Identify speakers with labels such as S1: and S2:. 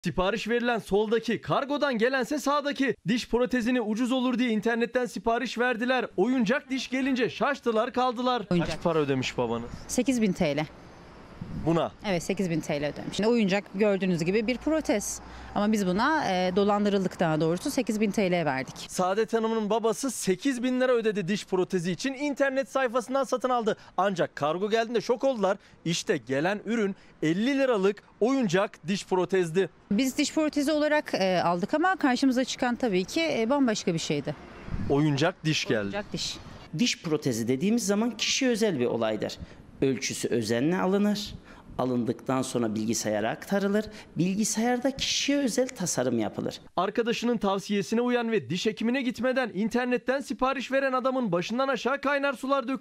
S1: Sipariş verilen soldaki, kargodan gelense sağdaki. Diş protezini ucuz olur diye internetten sipariş verdiler. Oyuncak diş gelince şaştılar kaldılar.
S2: Oyuncak.
S1: Kaç para ödemiş babanız
S2: 8.000 TL.
S1: buna?
S2: Evet, 8.000 TL ödemiş. Şimdi oyuncak gördüğünüz gibi bir protez. Ama biz buna dolandırıldık, daha doğrusu 8.000 TL verdik.
S1: Saadet Hanım'ın babası 8 bin lira ödedi diş protezi için, internet sayfasından satın aldı. Ancak kargo geldiğinde şok oldular. İşte gelen ürün 50 liralık oyuncak diş protezdi.
S2: Biz diş protezi olarak aldık ama karşımıza çıkan tabii ki bambaşka bir şeydi.
S1: Oyuncak diş geldi.
S2: Oyuncak diş.
S3: Diş protezi dediğimiz zaman kişi özel bir olaydır. Ölçüsü özenle alınır. Alındıktan sonra bilgisayara aktarılır. Bilgisayarda kişiye özel tasarım yapılır.
S1: Arkadaşının tavsiyesine uyan ve diş hekimine gitmeden internetten sipariş veren adamın başından aşağı kaynar sular döküldü.